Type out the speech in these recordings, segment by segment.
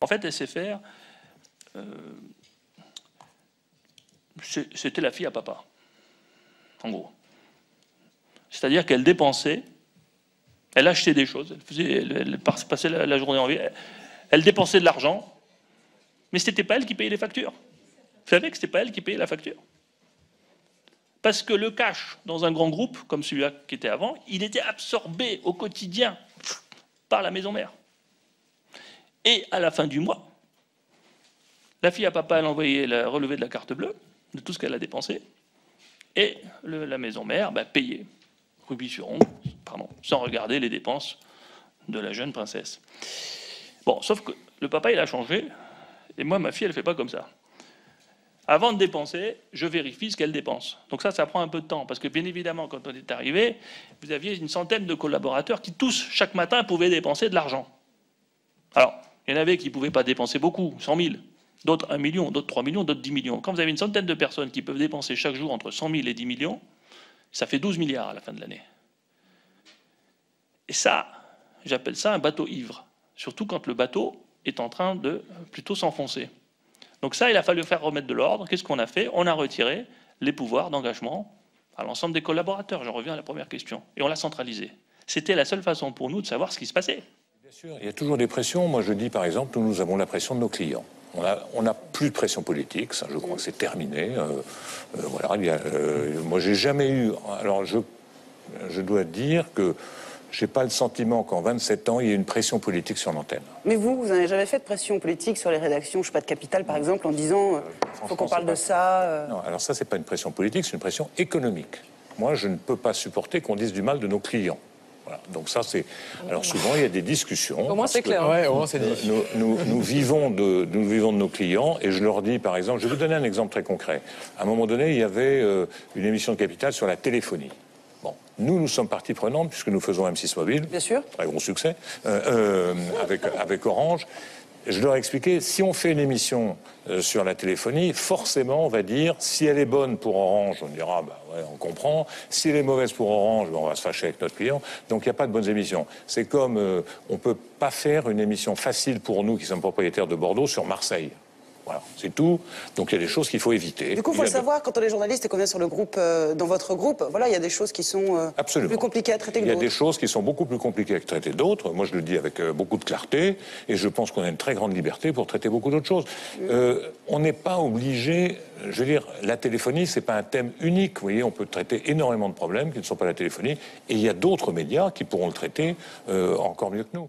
En fait, SFR, c'était la fille à papa, en gros. C'est-à-dire qu'elle dépensait, elle achetait des choses, elle passait la journée en ville, elle dépensait de l'argent, mais ce n'était pas elle qui payait les factures. Vous savez que ce n'était pas elle qui payait la facture. Parce que le cash, dans un grand groupe, comme celui-là qui était avant, il était absorbé au quotidien par la maison mère. Et à la fin du mois, la fille à papa, elle envoyait le relevé de la carte bleue, de tout ce qu'elle a dépensé, et la maison mère payait, rubis sur ongle, pardon, sans regarder les dépenses de la jeune princesse. Bon, sauf que le papa, il a changé, et moi, ma fille, elle ne fait pas comme ça. Avant de dépenser, je vérifie ce qu'elle dépense. Donc ça prend un peu de temps, parce que bien évidemment, quand on est arrivé, vous aviez une centaine de collaborateurs qui tous, chaque matin, pouvaient dépenser de l'argent. Alors, il y en avait qui ne pouvaient pas dépenser beaucoup, 100 000, d'autres 1 million, d'autres 3 millions, d'autres 10 millions. Quand vous avez une centaine de personnes qui peuvent dépenser chaque jour entre 100 000 et 10 millions, ça fait 12 milliards à la fin de l'année. Et ça, j'appelle ça un bateau ivre, surtout quand le bateau est en train de plutôt s'enfoncer. Donc ça, il a fallu faire remettre de l'ordre. Qu'est-ce qu'on a fait? On a retiré les pouvoirs d'engagement à l'ensemble des collaborateurs. J'en reviens à la première question. Et on l'a centralisé. C'était la seule façon pour nous de savoir ce qui se passait. Bien sûr, il y a toujours des pressions. Moi, je dis, par exemple, nous avons la pression de nos clients. On n'a plus de pression politique, ça, je crois que c'est terminé. Voilà, moi, j'ai jamais eu... Alors, je dois dire que je n'ai pas le sentiment qu'en 27 ans, il y ait une pression politique sur l'antenne. Mais vous n'avez jamais fait de pression politique sur les rédactions, je ne sais pas, de Capital, par exemple, en disant il faut qu'on parle de ça Non, alors ça, c'est pas une pression politique, c'est une pression économique. Moi, je ne peux pas supporter qu'on dise du mal de nos clients. Voilà. Donc ça, c'est... Alors souvent, il y a des discussions. Au moins, c'est clair. Ouais, au moins, c'est dit. Nous vivons de nos clients, et je leur dis, par exemple, je vais vous donner un exemple très concret. À un moment donné, il y avait une émission de Capital sur la téléphonie. Bon, nous sommes partie prenante puisque nous faisons M6 Mobile. Bien sûr. Très gros succès, avec Orange. Je leur ai expliqué, si on fait une émission sur la téléphonie, forcément, on va dire, si elle est bonne pour Orange, on dira, ouais, on comprend. Si elle est mauvaise pour Orange, on va se fâcher avec notre client. Donc, il n'y a pas de bonnes émissions. C'est comme, on ne peut pas faire une émission facile pour nous, qui sommes propriétaires de Bordeaux, sur Marseille. Voilà, c'est tout. Donc il y a des choses qu'il faut éviter. Du coup, il faut le savoir, quand on est journaliste et qu'on vient sur le groupe, dans votre groupe, voilà, il y a des choses qui sont plus compliquées à traiter que d'autres. Il y a des choses qui sont beaucoup plus compliquées à traiter d'autres. Moi, je le dis avec beaucoup de clarté, et je pense qu'on a une très grande liberté pour traiter beaucoup d'autres choses. On n'est pas obligé, je veux dire, la téléphonie, c'est pas un thème unique. Vous voyez, on peut traiter énormément de problèmes qui ne sont pas la téléphonie, et il y a d'autres médias qui pourront le traiter encore mieux que nous.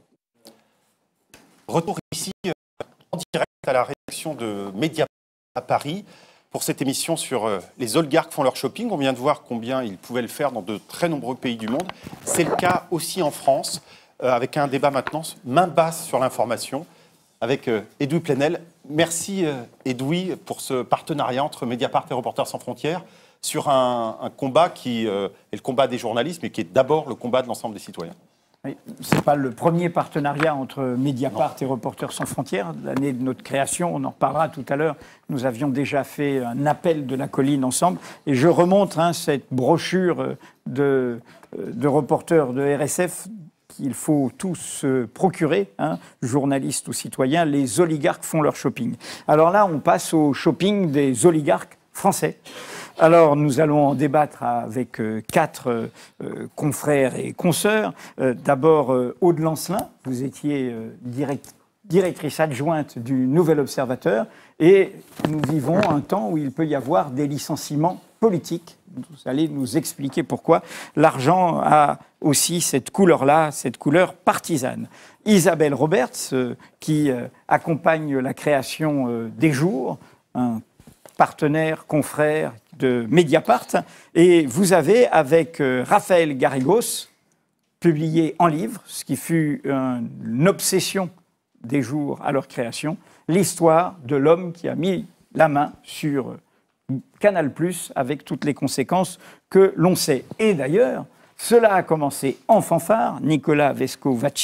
Retour ici en direct à la rédaction de Mediapart à Paris pour cette émission sur les oligarques font leur shopping. On vient de voir combien ils pouvaient le faire dans de très nombreux pays du monde. C'est le cas aussi en France, avec un débat maintenant main basse sur l'information avec Edoui Plenel. Merci Edoui pour ce partenariat entre Mediapart et Reporters sans frontières sur un combat qui est le combat des journalistes, mais qui est d'abord le combat de l'ensemble des citoyens. Ce n'est pas le premier partenariat entre Mediapart et Reporters sans frontières. L'année de notre création, on en reparlera tout à l'heure, nous avions déjà fait un appel de la colline ensemble. Et je remonte cette brochure de reporters de RSF qu'il faut tous procurer, journalistes ou citoyens. Les oligarques font leur shopping. Alors là, on passe au shopping des oligarques français. Alors, nous allons en débattre avec 4 confrères et consoeurs. D'abord, Aude Lancelin, vous étiez directrice adjointe du Nouvel Observateur, et nous vivons un temps où il peut y avoir des licenciements politiques. Vous allez nous expliquer pourquoi. L'argent a aussi cette couleur-là, cette couleur partisane. Isabelle Roberts, qui accompagne la création des Jours, un partenaire, confrère de Mediapart, et vous avez avec Raphaël Garrigos publié en livre, ce qui fut une obsession des Jours à leur création, l'histoire de l'homme qui a mis la main sur Canal+, avec toutes les conséquences que l'on sait. Et d'ailleurs, cela a commencé en fanfare. Nicolas Vescovi-Vacci,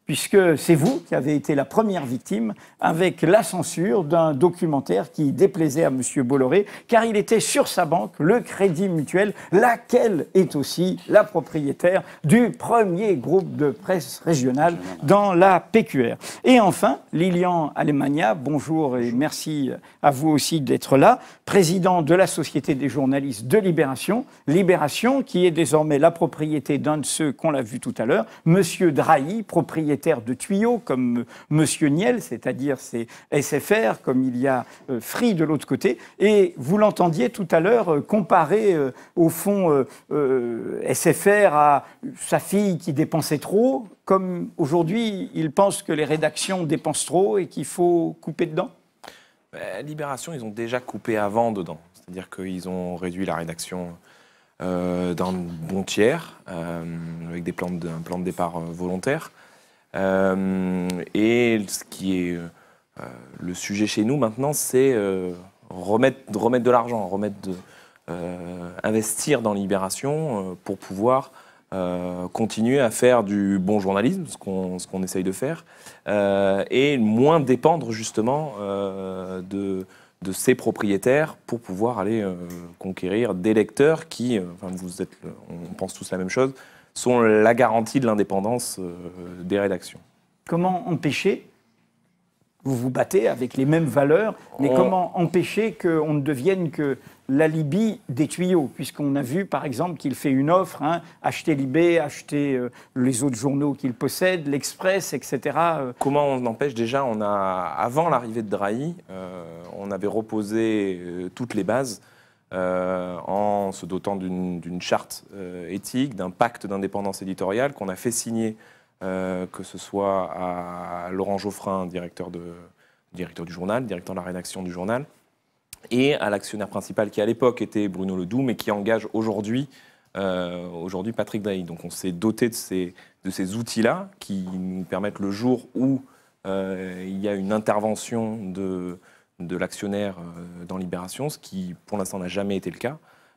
puisque c'est vous qui avez été la première victime avec la censure d'un documentaire qui déplaisait à M. Bolloré, car il était sur sa banque, le Crédit Mutuel, laquelle est aussi la propriétaire du premier groupe de presse régional dans la PQR. Et enfin, Lilian Alemania, bonjour et merci à vous aussi d'être là, président de la Société des journalistes de Libération, Libération qui est désormais la propriété d'un de ceux qu'on l'a vu tout à l'heure, M. Drahi, propriétaire de tuyaux comme M. Niel, c'est-à-dire c'est SFR, comme il y a Free de l'autre côté. Et vous l'entendiez tout à l'heure comparer au fond SFR à sa fille qui dépensait trop, comme aujourd'hui il pense que les rédactions dépensent trop et qu'il faut couper dedans. Libération, ils ont déjà coupé avant dedans. C'est-à-dire qu'ils ont réduit la rédaction d'un bon tiers, avec des plans de départ volontaires. Et ce qui est le sujet chez nous maintenant, c'est remettre de l'argent, investir dans Libération pour pouvoir continuer à faire du bon journalisme, ce qu'on essaye de faire, et moins dépendre justement de ses propriétaires pour pouvoir aller conquérir des lecteurs qui, on pense tous la même chose, sont la garantie de l'indépendance des rédactions. Comment empêcher, vous vous battez avec les mêmes valeurs, mais comment empêcher qu'on ne devienne que l'alibi des tuyaux, puisqu'on a vu par exemple qu'il fait une offre, acheter Libé, acheter les autres journaux qu'il possède, l'Express, etc. Comment on empêche? Déjà, avant l'arrivée de Drahi, on avait reposé toutes les bases en se dotant d'une charte éthique, d'un pacte d'indépendance éditoriale qu'on a fait signer, que ce soit à Laurent Geoffrin, directeur du journal, directeur de la rédaction du journal, et à l'actionnaire principal qui à l'époque était Bruno Ledoux, mais qui engage aujourd'hui Patrick Drahi. Donc on s'est doté de ces outils-là qui nous permettent, le jour où il y a une intervention de l'actionnaire dans Libération, ce qui pour l'instant n'a jamais été le cas,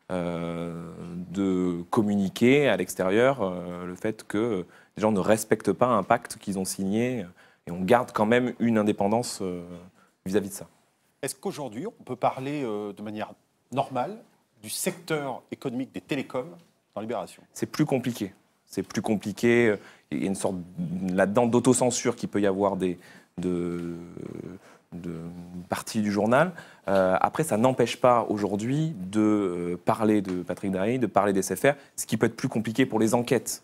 de communiquer à l'extérieur le fait que les gens ne respectent pas un pacte qu'ils ont signé, et on garde quand même une indépendance vis-à-vis de ça. Est-ce qu'aujourd'hui, on peut parler de manière normale du secteur économique des télécoms dans Libération? C'est plus compliqué. C'est plus compliqué. Il y a une sorte là-dedans d'autocensure qui peut y avoir de partie du journal. Après, ça n'empêche pas aujourd'hui de parler de Patrick Drahi, de parler des SFR, ce qui peut être plus compliqué pour les enquêtes.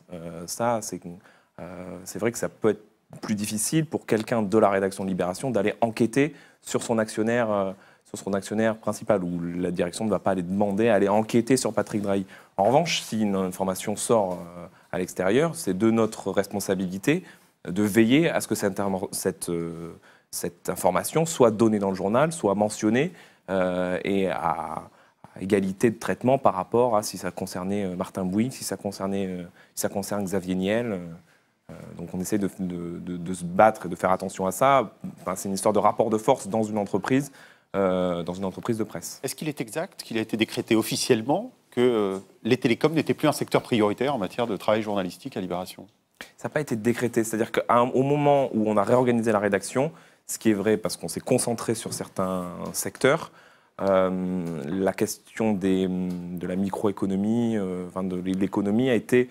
C'est vrai que ça peut être plus difficile pour quelqu'un de la rédaction de Libération d'aller enquêter sur son actionnaire principal, où la direction ne va pas aller demander à aller enquêter sur Patrick Drahi. En revanche, si une information sort à l'extérieur, c'est de notre responsabilité de veiller à ce que cette information soit donnée dans le journal, soit mentionnée, et à égalité de traitement par rapport à si ça concernait Martin Bouygues, si ça concerne Xavier Niel. Donc on essaie de se battre et de faire attention à ça. Enfin, c'est une histoire de rapport de force dans une entreprise de presse. Est-ce qu'il est exact qu'il a été décrété officiellement que les télécoms n'étaient plus un secteur prioritaire en matière de travail journalistique à Libération? Ça n'a pas été décrété. C'est-à-dire qu'au moment où on a réorganisé la rédaction, ce qui est vrai parce qu'on s'est concentré sur certains secteurs, la question de la microéconomie, de l'économie a été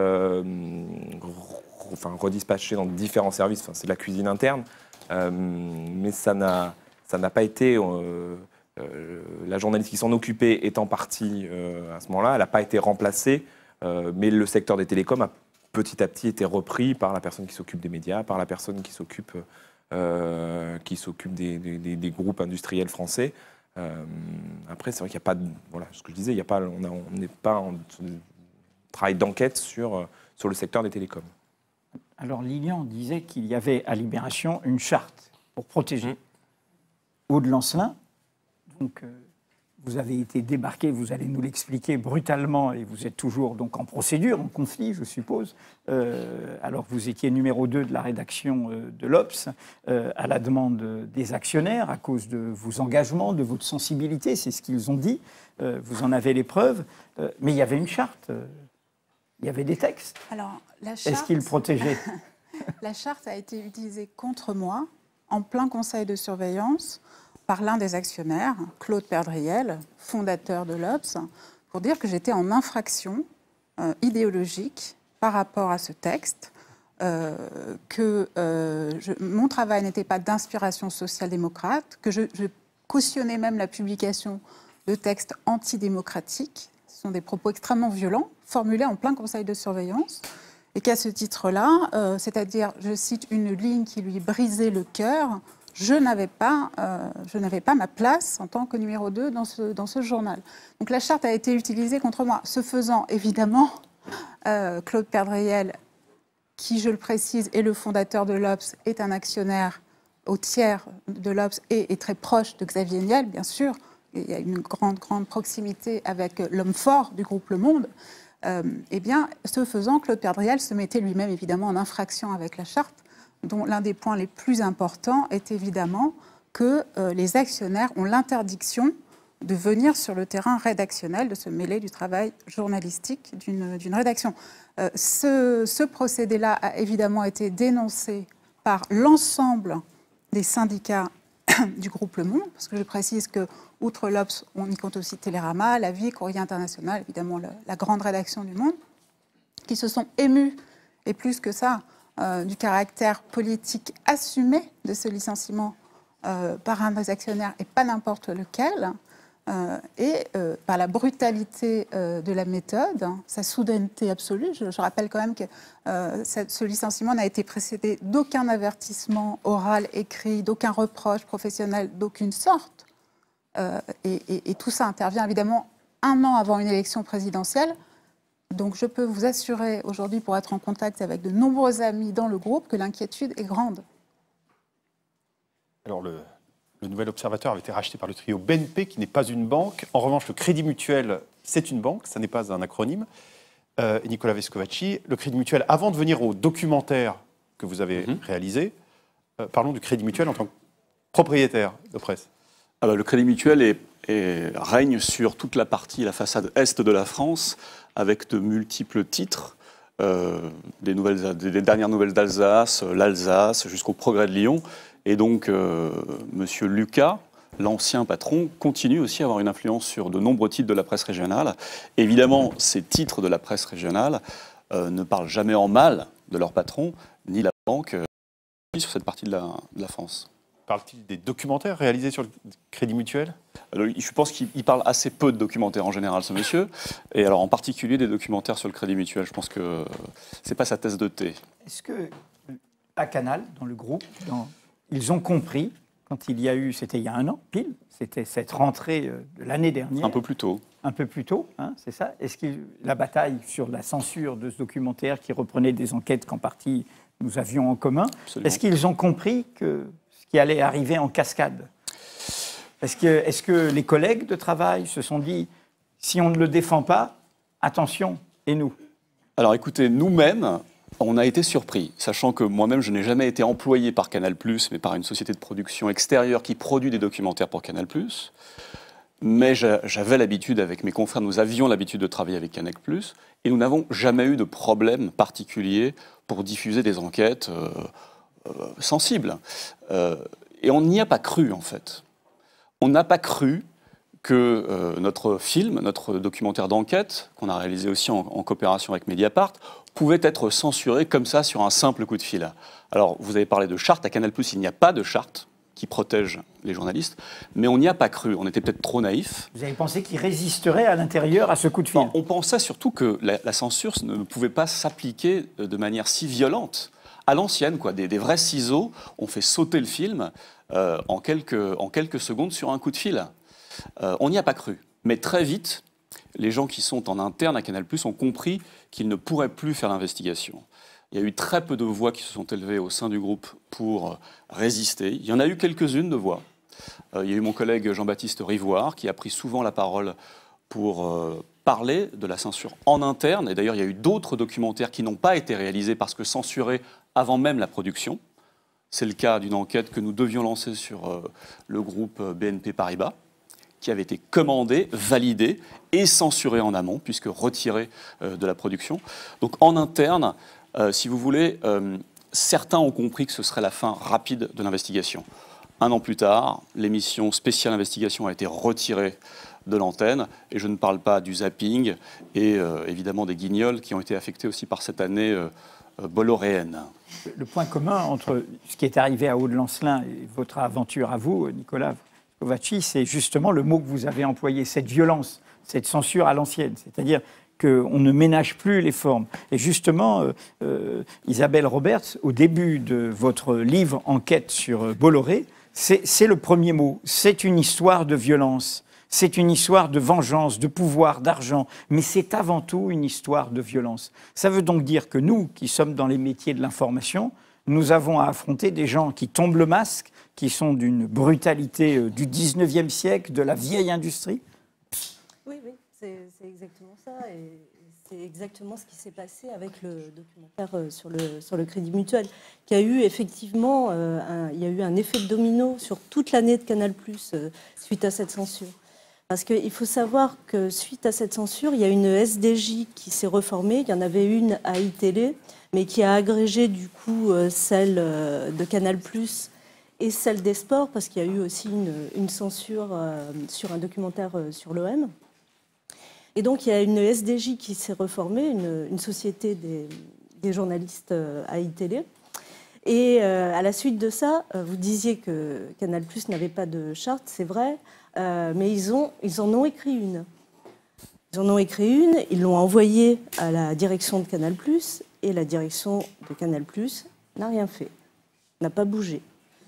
redispatchée dans différents services. C'est de la cuisine interne, mais ça n'a pas été... la journaliste qui s'en occupait étant partie à ce moment-là, elle n'a pas été remplacée, mais le secteur des télécoms a petit à petit été repris par la personne qui s'occupe des médias, par la personne qui s'occupe des groupes industriels français. Après, c'est vrai qu'il n'y a pas de... Voilà, ce que je disais, on n'est pas en travail d'enquête sur le secteur des télécoms. Alors Lilian disait qu'il y avait à Libération une charte pour protéger. Aude Lancelin, donc vous avez été débarqué, vous allez nous l'expliquer brutalement, et vous êtes toujours donc en procédure, en conflit, je suppose. Alors vous étiez numéro 2 de la rédaction de l'Obs, à la demande des actionnaires, à cause de vos engagements, de votre sensibilité, c'est ce qu'ils ont dit. Vous en avez les preuves, mais il y avait une charte. Il y avait des textes. Alors, la charte... Est-ce qu'ils protégeaient? La charte a été utilisée contre moi en plein conseil de surveillance par l'un des actionnaires, Claude Perdriel, fondateur de l'Obs, pour dire que j'étais en infraction idéologique par rapport à ce texte, mon travail n'était pas d'inspiration social-démocrate, que je cautionnais même la publication de textes antidémocratiques. Ce sont des propos extrêmement violents, formulés en plein conseil de surveillance, et qu'à ce titre-là, c'est-à-dire, je cite une ligne qui lui brisait le cœur, je n'avais pas ma place en tant que numéro 2 dans ce journal. Donc la charte a été utilisée contre moi. Ce faisant, évidemment, Claude Perdriel, qui, je le précise, est le fondateur de l'Obs, est un actionnaire au tiers de l'Obs et est très proche de Xavier Niel, bien sûr. Il y a une grande proximité avec l'homme fort du groupe Le Monde. Eh bien, ce faisant, Claude Perdriel se mettait lui-même, évidemment, en infraction avec la charte, dont l'un des points les plus importants est évidemment que les actionnaires ont l'interdiction de venir sur le terrain rédactionnel, de se mêler du travail journalistique d'une rédaction. Ce procédé-là a évidemment été dénoncé par l'ensemble des syndicats du groupe Le Monde, parce que je précise que, outre l'Obs, on y compte aussi Télérama, La Vie, Courrier International, évidemment la grande rédaction du Monde, qui se sont émus, et plus que ça, du caractère politique assumé de ce licenciement par un des actionnaires, et pas n'importe lequel, et par la brutalité de la méthode, sa soudaineté absolue. Je rappelle quand même que ce licenciement n'a été précédé d'aucun avertissement oral, écrit, d'aucun reproche professionnel, d'aucune sorte. Et tout ça intervient évidemment 1 an avant une élection présidentielle. Donc je peux vous assurer aujourd'hui, pour être en contact avec de nombreux amis dans le groupe, que l'inquiétude est grande. Alors le Nouvel Observateur avait été racheté par le trio BNP, qui n'est pas une banque. En revanche, le Crédit Mutuel, c'est une banque, ça n'est pas un acronyme. Et Nicolas Vescovacci, le Crédit Mutuel, avant de venir au documentaire que vous avez réalisé, parlons du Crédit Mutuel en tant que propriétaire de presse. Alors, le Crédit Mutuel règne sur toute la façade est de la France, avec de multiples titres, des dernières nouvelles d'Alsace, l'Alsace, jusqu'au Progrès de Lyon. Et donc, Monsieur Lucas, l'ancien patron, continue aussi à avoir une influence sur de nombreux titres de la presse régionale. Évidemment, ces titres de la presse régionale ne parlent jamais en mal de leur patron, ni la banque, sur cette partie de la France. Parle-t-il des documentaires réalisés sur le Crédit Mutuel ? Alors, je pense qu'il parle assez peu de documentaires en général, ce monsieur. Et alors, en particulier des documentaires sur le Crédit Mutuel. Je pense que c'est pas sa tasse de thé. Est-ce que, à Canal, dans le groupe, ils ont compris, quand il y a eu, c'était il y a 1 an, pile, c'était cette rentrée de l'année dernière. Un peu plus tôt. Un peu plus tôt, hein, c'est ça. Est-ce que la bataille sur la censure de ce documentaire qui reprenait des enquêtes qu'en partie nous avions en commun, Absolument. Est-ce qu'ils ont compris que ce qui allait arriver en cascade ? Est-ce que les collègues de travail se sont dit, si on ne le défend pas, attention, et nous ? Alors écoutez, nous-mêmes, on a été surpris, sachant que moi-même, je n'ai jamais été employé par Canal+, mais par une société de production extérieure qui produit des documentaires pour Canal+. Mais j'avais l'habitude, avec mes confrères, nous avions l'habitude de travailler avec Canal+, et nous n'avons jamais eu de problème particulier pour diffuser des enquêtes sensibles. Et on n'y a pas cru, en fait. On n'a pas cru que notre film, notre documentaire d'enquête, qu'on a réalisé aussi en coopération avec Mediapart, pouvait être censuré comme ça sur un simple coup de fil. Alors, vous avez parlé de charte. À Canal+, il n'y a pas de charte qui protège les journalistes, mais on n'y a pas cru. On était peut-être trop naïfs. Vous avez pensé qu'ils résisteraient à l'intérieur à ce coup de fil ? Non, on pensait surtout que la censure ne pouvait pas s'appliquer de manière si violente. À l'ancienne, quoi, des vrais ciseaux ont fait sauter le film en quelques secondes sur un coup de fil. On n'y a pas cru. Mais très vite, les gens qui sont en interne à Canal+ ont compris qu'ils ne pourraient plus faire l'investigation. Il y a eu très peu de voix qui se sont élevées au sein du groupe pour résister. Il y en a eu quelques-unes de voix. Il y a eu mon collègue Jean-Baptiste Rivoire qui a pris souvent la parole pour parler de la censure en interne. Et d'ailleurs, il y a eu d'autres documentaires qui n'ont pas été réalisés parce que censurés avant même la production. C'est le cas d'une enquête que nous devions lancer sur le groupe BNP Paribas, qui avait été commandée, validée et censurée en amont, puisque retirée de la production. Donc en interne, si vous voulez, certains ont compris que ce serait la fin rapide de l'investigation. 1 an plus tard, l'émission spéciale investigation a été retirée de l'antenne, et je ne parle pas du zapping et évidemment des guignols qui ont été affectés aussi par cette année bolloréenne. Le point commun entre ce qui est arrivé à Aude-Lancelin et votre aventure à vous, Nicolas Kovacci, c'est justement le mot que vous avez employé, cette violence, cette censure à l'ancienne, c'est-à-dire qu'on ne ménage plus les formes. Et justement, Isabelle Roberts, au début de votre livre Enquête sur Bolloré, c'est le premier mot, c'est une histoire de violence. C'est une histoire de vengeance, de pouvoir, d'argent, mais c'est avant tout une histoire de violence. Ça veut donc dire que nous, qui sommes dans les métiers de l'information, nous avons à affronter des gens qui tombent le masque, qui sont d'une brutalité du 19e siècle, de la vieille industrie. Oui, c'est exactement ça. Et c'est exactement ce qui s'est passé avec le documentaire sur le Crédit Mutuel, qui a eu effectivement il y a eu un effet de domino sur toute l'année de Canal+, suite à cette censure. Parce qu'il faut savoir que suite à cette censure, il y a une SDJ qui s'est reformée. Il y en avait une à iTélé, mais qui a agrégé du coup celle de Canal+ et celle des sports, parce qu'il y a eu aussi une censure sur un documentaire sur l'OM. Et donc il y a une SDJ qui s'est reformée, une société des journalistes à iTélé. Et à la suite de ça, vous disiez que Canal+ n'avait pas de charte, c'est vrai. Mais ils en ont écrit une. Ils en ont écrit une, ils l'ont envoyée à la direction de Canal+, et la direction de Canal+ n'a rien fait, n'a pas bougé.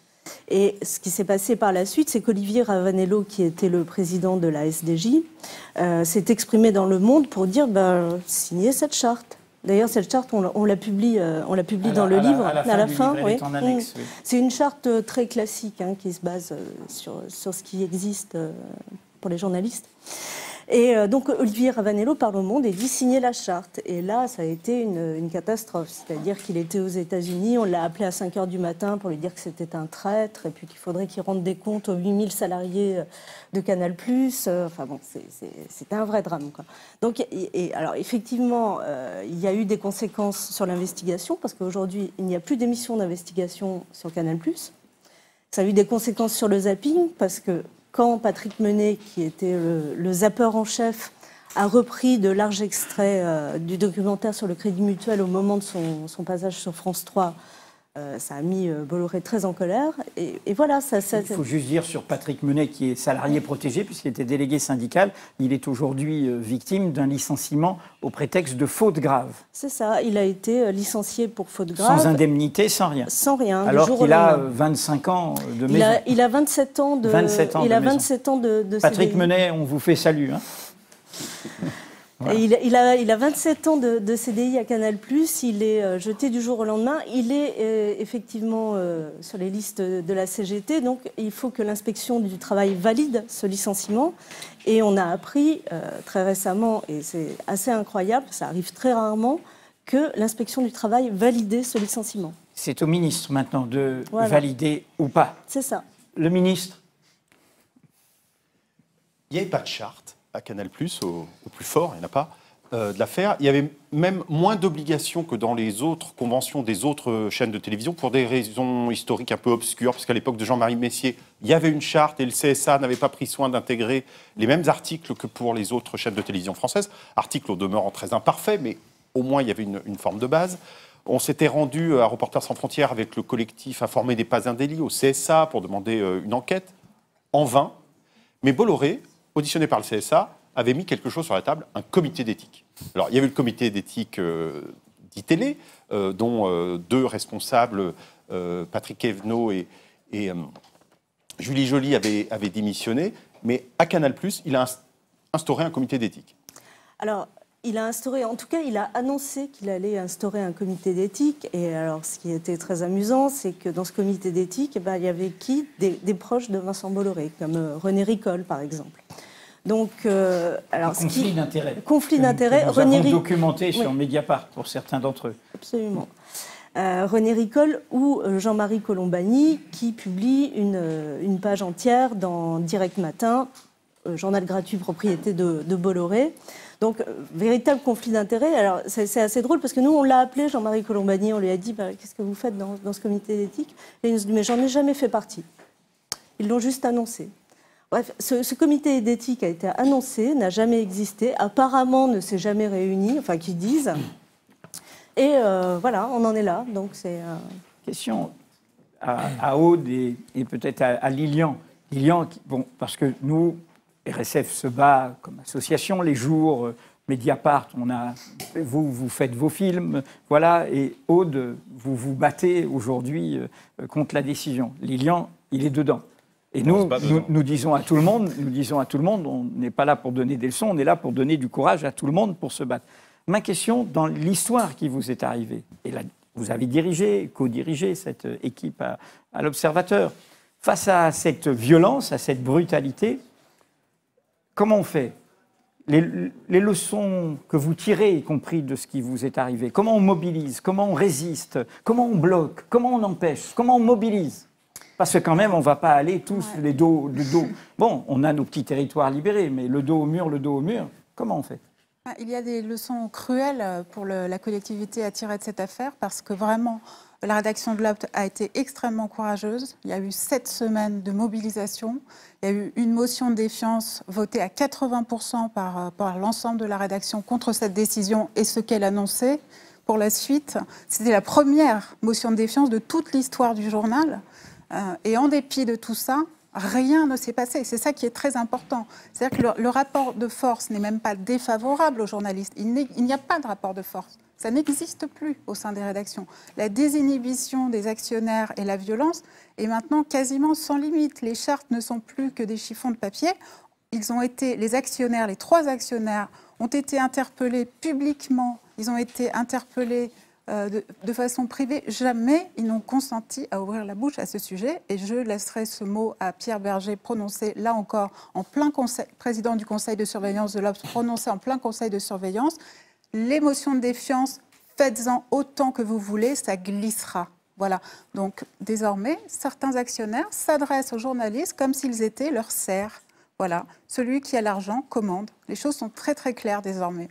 Et ce qui s'est passé par la suite, c'est qu'Olivier Ravanello, qui était le président de la SDJ, s'est exprimé dans Le Monde pour dire signez cette charte. D'ailleurs, cette charte, on la publie dans le livre. À la fin, oui. Oui. C'est une charte très classique qui se base sur ce qui existe pour les journalistes. Et donc, Olivier Ravanello parle au Monde et dit signer la charte. Et là, ça a été une catastrophe. C'est-à-dire qu'il était aux États-Unis, on l'a appelé à 5 h du matin pour lui dire que c'était un traître et puis qu'il faudrait qu'il rende des comptes aux 8000 salariés de Canal+. Enfin bon, c'était un vrai drame, quoi. Donc, alors effectivement, il y a eu des conséquences sur l'investigation parce qu'aujourd'hui, il n'y a plus d'émissions d'investigation sur Canal+. Ça a eu des conséquences sur le zapping parce que quand Patrick Menet, qui était le zappeur en chef, a repris de larges extraits du documentaire sur le Crédit Mutuel au moment de son passage sur France 3, ça a mis Bolloré très en colère. Et voilà, il faut juste dire sur Patrick Menet, qui est salarié protégé, puisqu'il était délégué syndical, il est aujourd'hui victime d'un licenciement au prétexte de faute grave. C'est ça, il a été licencié pour faute grave. Sans indemnité, sans rien. Sans rien. Alors qu'il a 25 ans de maison. Il a 27 ans de 27 ans de Patrick CDI. Menet, on vous fait salut. Voilà. Il a 27 ans de CDI à Canal+, il est jeté du jour au lendemain, il est effectivement sur les listes de la CGT, donc il faut que l'inspection du travail valide ce licenciement. Et on a appris très récemment, et c'est assez incroyable, ça arrive très rarement, que l'inspection du travail validait ce licenciement. C'est au ministre maintenant de valider ou pas. C'est ça. Le ministre. Il n'y avait pas de charte à Canal+, au plus fort, il n'y en a pas, de l'affaire. Il y avait même moins d'obligations que dans les autres conventions des autres chaînes de télévision, pour des raisons historiques un peu obscures, parce qu'à l'époque de Jean-Marie Messier, il y avait une charte et le CSA n'avait pas pris soin d'intégrer les mêmes articles que pour les autres chaînes de télévision françaises. Articles au demeurant très imparfaits, mais au moins il y avait une forme de base. On s'était rendu à Reporters sans frontières avec le collectif Informer n'est pas un délit, au CSA, pour demander une enquête, en vain. Mais Bolloré, auditionné par le CSA, avait mis quelque chose sur la table, un comité d'éthique. Alors, il y avait le comité d'éthique d'ITélé, dont deux responsables, Patrick Evenot et Julie Joly, avaient démissionné. Mais à Canal+, il a instauré un comité d'éthique. Alors, il a instauré, en tout cas, il a annoncé qu'il allait instaurer un comité d'éthique. Et alors, ce qui était très amusant, c'est que dans ce comité d'éthique, il y avait qui des proches de Vincent Bolloré, comme René Ricol, par exemple. Donc, alors, conflit d'intérêts. Conflit d'intérêts. Nous avons documenté sur Mediapart pour certains d'entre eux. Absolument. René Ricol ou Jean-Marie Colombani, qui publie une page entière dans Direct Matin, journal gratuit propriété de Bolloré. Donc, véritable conflit d'intérêts. Alors, c'est assez drôle parce que nous, on l'a appelé, Jean-Marie Colombani, on lui a dit qu'est-ce que vous faites dans ce comité d'éthique? Et il nous dit mais j'en ai jamais fait partie. Ils l'ont juste annoncé. Bref, ce comité d'éthique a été annoncé, n'a jamais existé, apparemment ne s'est jamais réuni, enfin qu'ils disent. Et voilà, on en est là. Donc c'est question à Aude et peut-être à Lilian. Lilian, bon, parce que nous, RSF se bat comme association les jours. Mediapart, vous faites vos films, voilà, et Aude, vous vous battez aujourd'hui contre la décision. Lilian, il est dedans. Et nous disons à tout le monde, on n'est pas là pour donner des leçons, on est là pour donner du courage à tout le monde pour se battre. Ma question, dans l'histoire qui vous est arrivée, et là, vous avez co-dirigé cette équipe à l'Observateur, face à cette violence, à cette brutalité, comment on fait ? Les leçons que vous tirez, y compris de ce qui vous est arrivé, comment on mobilise, comment on résiste, comment on bloque, comment on empêche, comment on mobilise ? Parce que quand même, on ne va pas aller tous le dos. Bon, on a nos petits territoires libérés, mais le dos au mur, comment on fait ? Il y a des leçons cruelles pour la collectivité à tirer de cette affaire, parce que vraiment, la rédaction de l'Obs a été extrêmement courageuse. Il y a eu 7 semaines de mobilisation. Il y a eu une motion de défiance votée à 80% par l'ensemble de la rédaction contre cette décision et ce qu'elle annonçait pour la suite. C'était la première motion de défiance de toute l'histoire du journal. Et en dépit de tout ça, rien ne s'est passé. C'est ça qui est très important. C'est-à-dire que le rapport de force n'est même pas défavorable aux journalistes. Il n'y a pas de rapport de force. Ça n'existe plus au sein des rédactions. La désinhibition des actionnaires et la violence est maintenant quasiment sans limite. Les chartes ne sont plus que des chiffons de papier. Les actionnaires, les 3 actionnaires, ont été interpellés publiquement. Ils ont été interpellés de façon privée. Jamais ils n'ont consenti à ouvrir la bouche à ce sujet. Et je laisserai ce mot à Pierre Berger, prononcé là encore en plein président du conseil de surveillance de l'Obs, prononcé en plein conseil de surveillance. L'émotion de défiance, faites-en autant que vous voulez, ça glissera. Voilà. Donc désormais, certains actionnaires s'adressent aux journalistes comme s'ils étaient leurs serfs. Voilà. Celui qui a l'argent commande. Les choses sont très très claires désormais.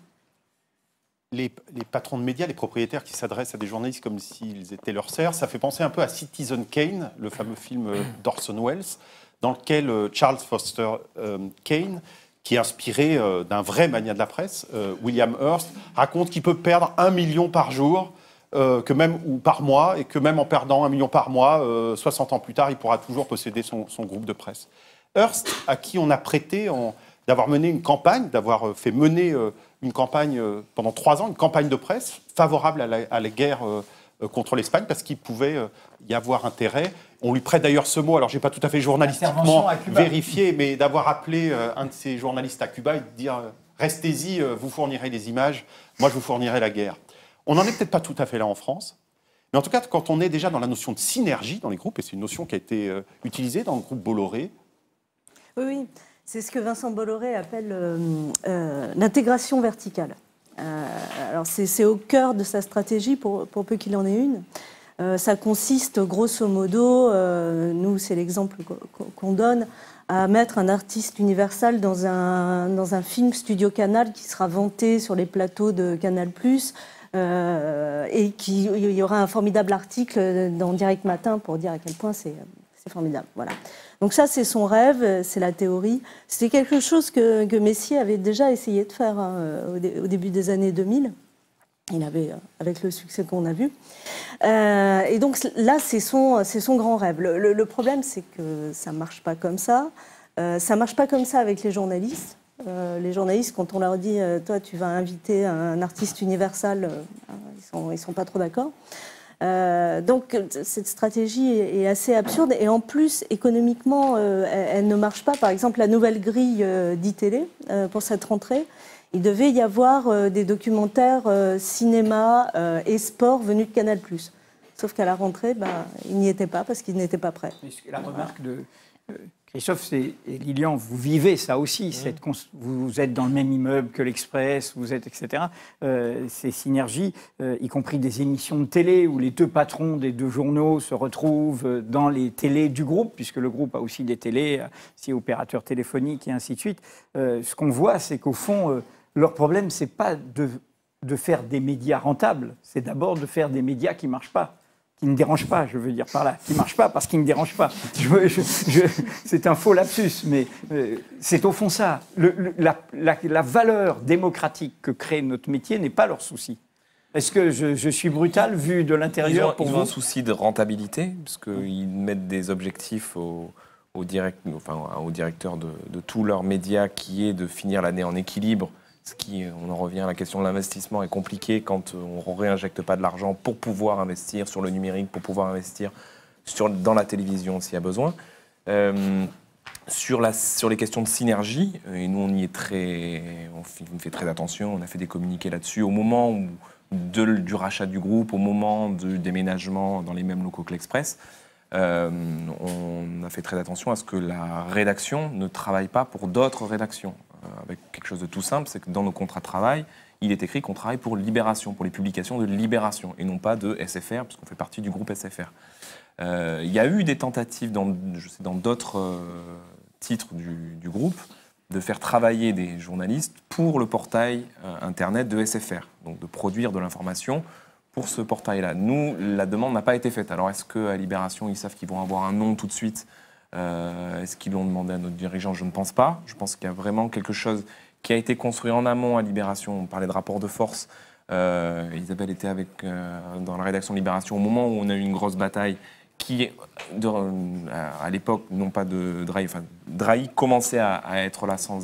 Les patrons de médias, les propriétaires qui s'adressent à des journalistes comme s'ils étaient leurs serfs, ça fait penser un peu à Citizen Kane, le fameux film d'Orson Welles, dans lequel Charles Foster Kane, qui est inspiré d'un vrai mania de la presse, William Hearst, raconte qu'il peut perdre 1 million par jour, ou par mois, et que même en perdant 1 million par mois, 60 ans plus tard, il pourra toujours posséder son groupe de presse. Hearst, à qui on a prêté d'avoir mené une campagne, d'avoir fait mener une campagne pendant 3 ans, une campagne de presse favorable à la guerre contre l'Espagne, parce qu'il pouvait y avoir intérêt. On lui prête d'ailleurs ce mot, alors je n'ai pas tout à fait journalistiquement vérifié, mais d'avoir appelé un de ces journalistes à Cuba et de dire « Restez-y, vous fournirez les images, moi je vous fournirai la guerre ». On n'en est peut-être pas tout à fait là en France, mais en tout cas, quand on est déjà dans la notion de synergie dans les groupes, et c'est une notion qui a été utilisée dans le groupe Bolloré. Oui. C'est ce que Vincent Bolloré appelle l'intégration verticale. Alors c'est au cœur de sa stratégie, pour peu qu'il en ait une. Ça consiste, grosso modo, nous c'est l'exemple qu'on donne, à mettre un artiste universel dans un film Studio Canal qui sera vanté sur les plateaux de Canal+, et il y aura un formidable article dans Direct Matin pour dire à quel point c'est formidable. Voilà. Donc ça, c'est son rêve, c'est la théorie. C'était quelque chose que Messier avait déjà essayé de faire au début des années 2000. Il avait, avec le succès qu'on a vu. Et donc là, c'est son grand rêve. Le problème, c'est que ça ne marche pas comme ça. Ça ne marche pas comme ça avec les journalistes. Les journalistes, quand on leur dit « toi, tu vas inviter un artiste universel », ils sont pas trop d'accord. Donc cette stratégie est assez absurde et en plus économiquement elle ne marche pas. Par exemple la nouvelle grille d'ITélé pour cette rentrée, il devait y avoir des documentaires cinéma et sport venus de Canal+. Sauf qu'à la rentrée, il n'y était pas parce qu'il n'était pas prêt. La remarque de Christophe et Lilian, vous vivez ça aussi. Vous êtes dans le même immeuble que l'Express, vous êtes, etc. Ces synergies, y compris des émissions de télé où les 2 patrons des 2 journaux se retrouvent dans les télés du groupe, puisque le groupe a aussi des télés, opérateurs téléphoniques et ainsi de suite. Ce qu'on voit, c'est qu'au fond, Leur problème, c'est pas de faire des médias rentables, c'est d'abord de faire des médias qui ne marchent pas. Qui ne dérangent pas, je veux dire par là. Qui ne marchent pas parce qu'ils ne dérangent pas. C'est un faux lapsus, mais c'est au fond ça. La valeur démocratique que crée notre métier n'est pas leur souci. Est-ce que je suis brutal vu de l'intérieur pour ils vous? ont un souci de rentabilité, parce qu'ils mettent des objectifs au directeur de tous leurs médias, qui est de finir l'année en équilibre. Ce qui, on en revient à la question de l'investissement, est compliqué quand on ne réinjecte pas de l'argent pour pouvoir investir sur le numérique, pour pouvoir investir dans la télévision s'il y a besoin. Sur les questions de synergie, et nous on fait très attention, on a fait des communiqués là-dessus, au moment du rachat du groupe, au moment du déménagement dans les mêmes locaux que l'Express, on a fait très attention à ce que la rédaction ne travaille pas pour d'autres rédactions. Avec quelque chose de tout simple, c'est que dans nos contrats de travail, il est écrit qu'on travaille pour Libération, pour les publications de Libération, et non pas de SFR, puisqu'on fait partie du groupe SFR. Il y a eu des tentatives dans d'autres titres du groupe de faire travailler des journalistes pour le portail Internet de SFR, donc de produire de l'information pour ce portail-là. Nous, la demande n'a pas été faite. Alors, est-ce qu'à Libération, ils savent qu'ils vont avoir un nom tout de suite? Est-ce qu'ils l'ont demandé à notre dirigeant? Je ne pense pas. Je pense qu'il y a vraiment quelque chose qui a été construit en amont à Libération. On parlait de rapport de force. Isabelle était dans la rédaction de Libération au moment où on a eu une grosse bataille qui, à l'époque, non pas de Drahi, enfin, Drahi commençait à être là sans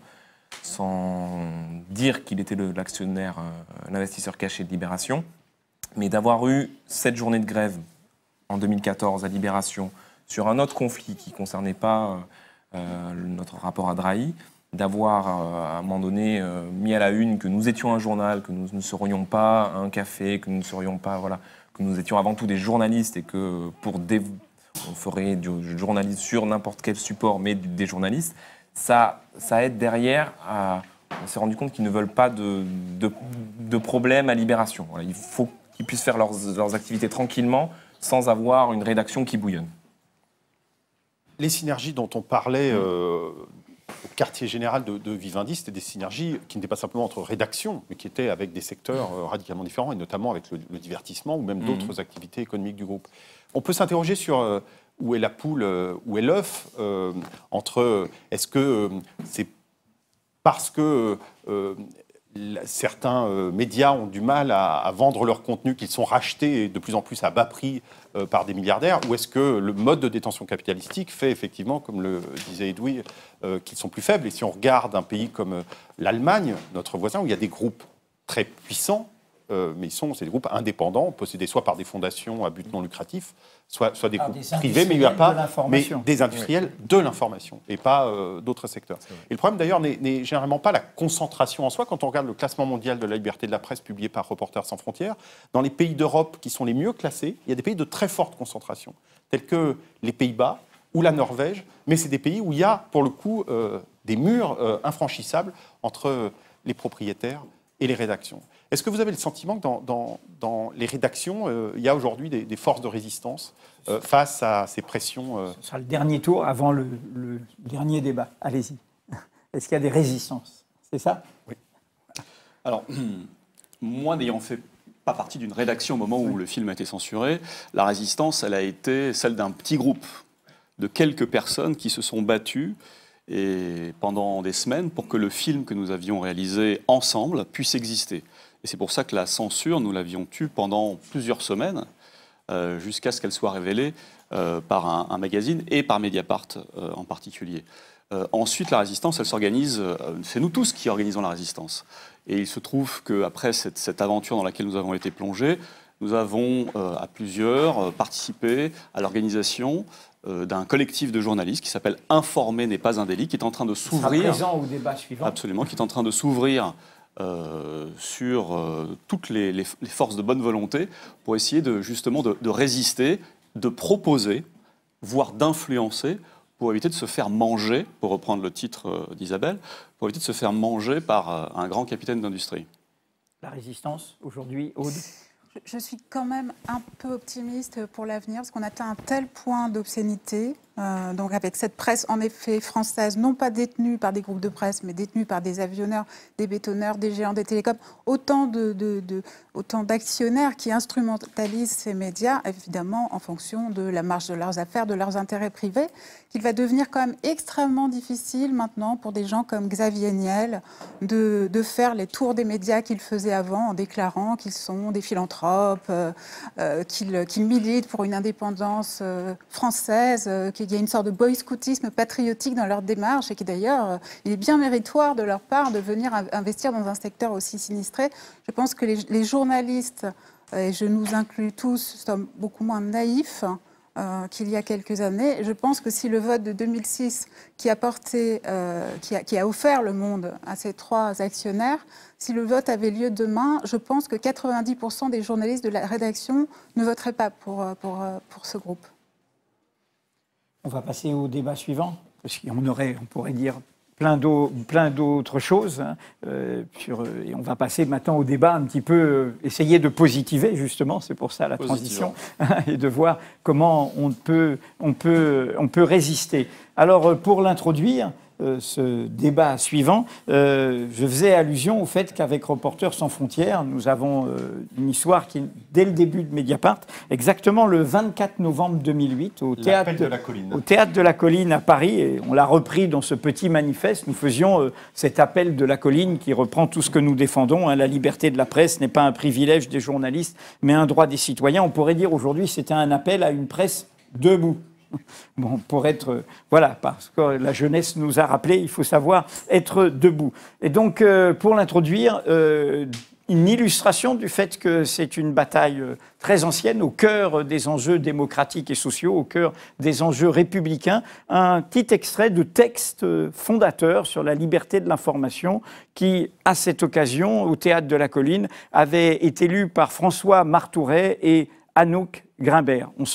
dire qu'il était l'actionnaire, l'investisseur caché de Libération. Mais d'avoir eu cette journée de grève en 2014 à Libération, sur un autre conflit qui ne concernait pas notre rapport à Drahi, d'avoir à un moment donné mis à la une que nous étions un journal, que nous ne serions pas un café, que nous ne serions pas, voilà, que nous étions avant tout des journalistes et que on ferait du journalisme sur n'importe quel support, mais des journalistes, ça aide derrière à... On s'est rendu compte qu'ils ne veulent pas de problème à Libération. Voilà, il faut qu'ils puissent faire leurs activités tranquillement sans avoir une rédaction qui bouillonne. Les synergies dont on parlait au quartier général de Vivendi, c'était des synergies qui n'étaient pas simplement entre rédactions, mais qui étaient avec des secteurs radicalement différents, et notamment avec le divertissement ou même d'autres activités économiques du groupe. On peut s'interroger sur où est la poule, où est l'œuf, entre est-ce que c'est parce que certains médias ont du mal à vendre leur contenu, qu'ils sont rachetés de plus en plus à bas prix par des milliardaires, ou est-ce que le mode de détention capitalistique fait effectivement, comme le disait Edoui, qu'ils sont plus faibles? Et si on regarde un pays comme l'Allemagne, notre voisin, où il y a des groupes très puissants, mais c'est des groupes indépendants, possédés soit par des fondations à but non lucratif, soit des groupes privés, mais il n'y a pas des industriels de l'information et pas d'autres secteurs. Et le problème d'ailleurs n'est généralement pas la concentration en soi. Quand on regarde le classement mondial de la liberté de la presse publié par Reporters sans frontières, dans les pays d'Europe qui sont les mieux classés, il y a des pays de très forte concentration, tels que les Pays-Bas ou la Norvège, mais c'est des pays où il y a pour le coup des murs infranchissables entre les propriétaires et les rédactions. Est-ce que vous avez le sentiment que dans les rédactions, il y a aujourd'hui des forces de résistance face à ces pressions Ce sera le dernier tour avant le dernier débat. Allez-y. Est-ce qu'il y a des résistances? C'est ça? Oui. Alors, moi, n'ayant fait pas partie d'une rédaction au moment où le film a été censuré, la résistance, elle a été celle d'un petit groupe de quelques personnes qui se sont battues et pendant des semaines pour que le film que nous avions réalisé ensemble puisse exister. Et c'est pour ça que la censure, nous l'avions tue pendant plusieurs semaines, jusqu'à ce qu'elle soit révélée par un magazine et par Mediapart en particulier. Ensuite, la résistance, elle s'organise, c'est nous tous qui organisons la résistance. Et il se trouve qu'après cette aventure dans laquelle nous avons été plongés, nous avons à plusieurs participé à l'organisation d'un collectif de journalistes qui s'appelle Informer n'est pas un délit, qui est en train de s'ouvrir. Présent au débat suivant. Absolument, qui est en train de s'ouvrir sur toutes les forces de bonne volonté pour essayer justement de résister, de proposer, voire d'influencer, pour éviter de se faire manger, pour reprendre le titre d'Isabelle, pour éviter de se faire manger par un grand capitaine d'industrie. La résistance, aujourd'hui, Aude? Je suis quand même un peu optimiste pour l'avenir, parce qu'on atteint un tel point d'obscénité Donc avec cette presse en effet française, non pas détenue par des groupes de presse, mais détenue par des avionneurs, des bétonneurs, des géants des télécoms, autant d'actionnaires qui instrumentalisent ces médias, évidemment en fonction de la marge de leurs affaires, de leurs intérêts privés, qu'il va devenir quand même extrêmement difficile maintenant pour des gens comme Xavier Niel de faire les tours des médias qu'ils faisaient avant en déclarant qu'ils sont des philanthropes, qu'ils militent pour une indépendance française, qu'il y a une sorte de boy-scoutisme patriotique dans leur démarche et qui d'ailleurs, il est bien méritoire de leur part de venir investir dans un secteur aussi sinistré. Je pense que les journalistes, et je nous inclus tous, sommes beaucoup moins naïfs qu'il y a quelques années. Je pense que si le vote de 2006 qui a offert le monde à ces trois actionnaires, si le vote avait lieu demain, je pense que 90% des journalistes de la rédaction ne voteraient pas pour ce groupe. On va passer au débat suivant, parce on pourrait dire plein d'autres choses. Hein, et on va passer maintenant au débat un petit peu, essayer de positiver justement, c'est pour ça la transition, et de voir comment on peut résister. Alors pour l'introduire, ce débat suivant, je faisais allusion au fait qu'avec Reporters sans frontières, nous avons une histoire qui, dès le début de Mediapart, exactement le 24 novembre 2008, au Théâtre de la Colline à Paris, et on l'a repris dans ce petit manifeste, nous faisions cet appel de la colline qui reprend tout ce que nous défendons. Hein, la liberté de la presse n'est pas un privilège des journalistes, mais un droit des citoyens. On pourrait dire aujourd'hui c'était un appel à une presse debout. Bon, pour être... Voilà, parce que la jeunesse nous a rappelé, il faut savoir être debout. Et donc, pour l'introduire, une illustration du fait que c'est une bataille très ancienne, au cœur des enjeux démocratiques et sociaux, au cœur des enjeux républicains, un petit extrait de texte fondateur sur la liberté de l'information qui, à cette occasion, au Théâtre de la Colline, avait été lu par François Martouret et Anouk Grimbert.